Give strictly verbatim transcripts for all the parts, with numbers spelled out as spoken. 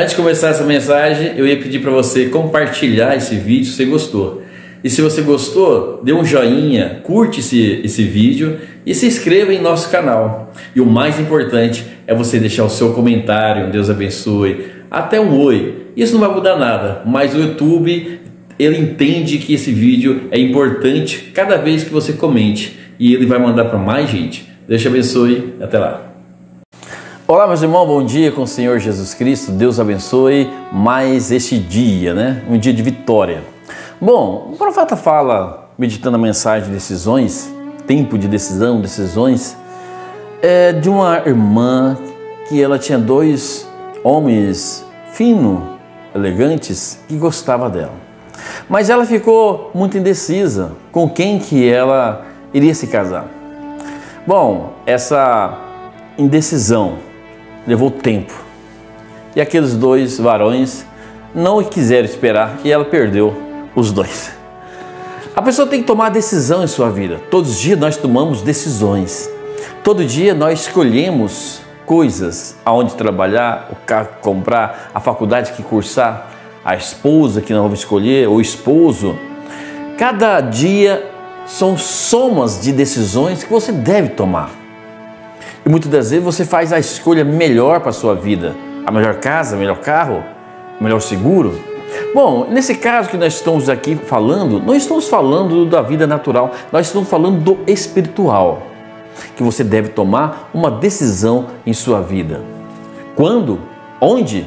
Antes de começar essa mensagem, eu ia pedir para você compartilhar esse vídeo se você gostou. E se você gostou, dê um joinha, curte esse, esse vídeo e se inscreva em nosso canal. E o mais importante é você deixar o seu comentário, Deus abençoe, até um oi. Isso não vai mudar nada, mas o YouTube, ele entende que esse vídeo é importante cada vez que você comente. E ele vai mandar para mais gente. Deus te abençoe, até lá. Olá meus irmãos, bom dia com o Senhor Jesus Cristo. Deus abençoe mais este dia, né? Um dia de vitória. Bom, o profeta fala, meditando a mensagem de decisões, tempo de decisão, decisões, é de uma irmã que ela tinha dois homens finos, elegantes, que gostava dela. Mas ela ficou muito indecisa com quem que ela iria se casar. Bom, essa indecisão levou tempo. E aqueles dois varões não quiseram esperar e ela perdeu os dois. A pessoa tem que tomar decisão em sua vida. Todos os dias nós tomamos decisões. Todo dia nós escolhemos coisas, aonde trabalhar, o carro que comprar, a faculdade que cursar, a esposa que nós vamos escolher, o esposo. Cada dia são somas de decisões que você deve tomar. E muitas das vezes você faz a escolha melhor para a sua vida. A melhor casa, o melhor carro, o melhor seguro. Bom, nesse caso que nós estamos aqui falando, não estamos falando da vida natural, nós estamos falando do espiritual. Que você deve tomar uma decisão em sua vida. Quando? Onde?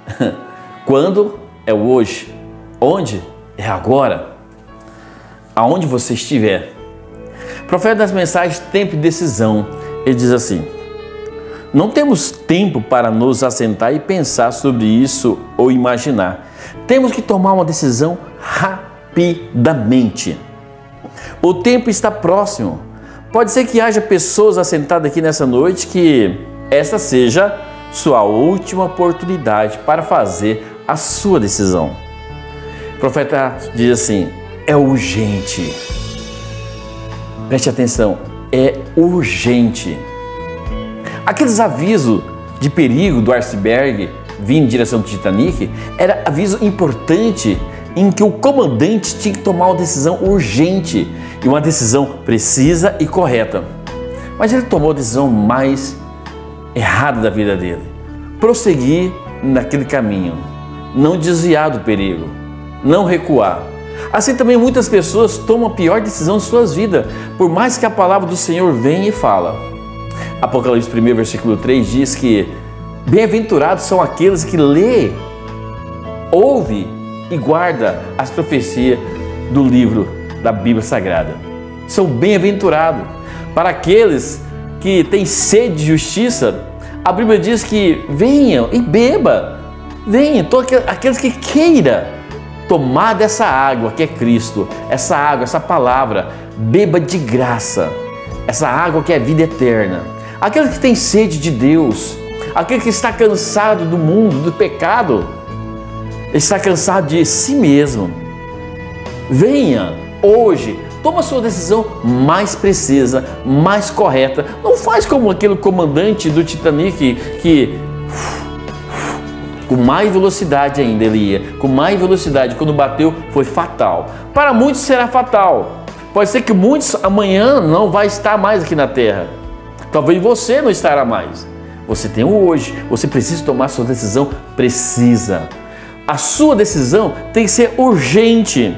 Quando é o hoje. Onde? É agora. Aonde você estiver. Profeta das mensagens, tempo de decisão. Ele diz assim: não temos tempo para nos assentar e pensar sobre isso ou imaginar. Temos que tomar uma decisão rapidamente. O tempo está próximo. Pode ser que haja pessoas assentadas aqui nessa noite que esta seja sua última oportunidade para fazer a sua decisão. O profeta diz assim: é urgente. Preste atenção, é urgente. Aqueles avisos de perigo do iceberg vindo em direção do Titanic era aviso importante em que o comandante tinha que tomar uma decisão urgente e uma decisão precisa e correta. Mas ele tomou a decisão mais errada da vida dele. Prosseguir naquele caminho, não desviar do perigo, não recuar. Assim também muitas pessoas tomam a pior decisão de suas vidas, por mais que a palavra do Senhor venha e fala. Apocalipse um, versículo três diz que bem-aventurados são aqueles que lê, ouve e guarda as profecias do livro da Bíblia Sagrada. São bem-aventurados. Para aqueles que têm sede de justiça, a Bíblia diz que venham e beba. Venham, todos aqueles que queiram tomar dessa água que é Cristo, essa água, essa palavra, beba de graça, essa água que é vida eterna. Aquele que tem sede de Deus, aquele que está cansado do mundo, do pecado, está cansado de si mesmo. Venha hoje, toma a sua decisão mais precisa, mais correta. Não faz como aquele comandante do Titanic que com mais velocidade ainda ele ia, com mais velocidade, quando bateu foi fatal. Para muitos será fatal. Pode ser que muitos amanhã não vai estar mais aqui na terra. Talvez você não estará mais. Você tem o hoje, você precisa tomar a sua decisão precisa. A sua decisão tem que ser urgente.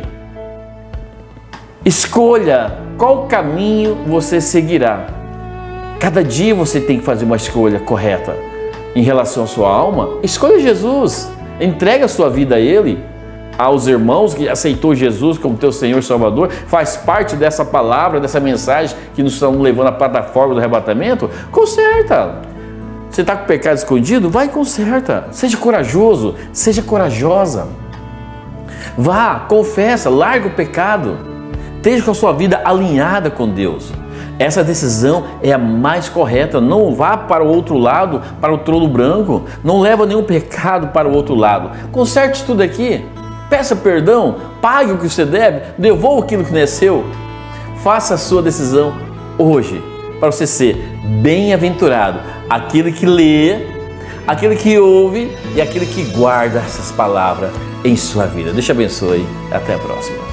Escolha qual caminho você seguirá. Cada dia você tem que fazer uma escolha correta. Em relação à sua alma, escolha Jesus, entregue a sua vida a Ele, aos irmãos que aceitou Jesus como teu Senhor e Salvador, faz parte dessa palavra, dessa mensagem que nos estão levando à plataforma do arrebatamento. Conserta. Você está com o pecado escondido? Vai e conserta. Seja corajoso, seja corajosa. Vá, confessa, larga o pecado. Esteja com a sua vida alinhada com Deus. Essa decisão é a mais correta. Não vá para o outro lado, para o trono branco. Não leva nenhum pecado para o outro lado. Conserte tudo aqui. Peça perdão, pague o que você deve, devolva aquilo que não é seu. Faça a sua decisão hoje, para você ser bem-aventurado. Aquele que lê, aquele que ouve e aquele que guarda essas palavras em sua vida. Deus te abençoe. Até a próxima.